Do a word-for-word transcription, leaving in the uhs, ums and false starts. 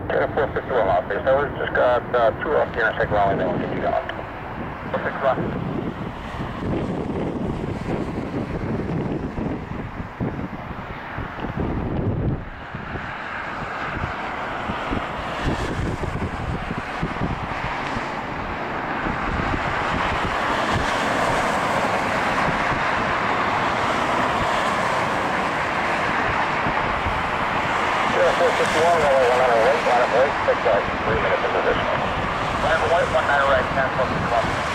four fifty-one off here. So we've just got uh, two off here and take Raleigh, then we'll get you going. four fifty-one. four fifty-one, runway one nine right, line up right, take uh, three minutes in position. Line up right, one nine right, ten four fifty-one.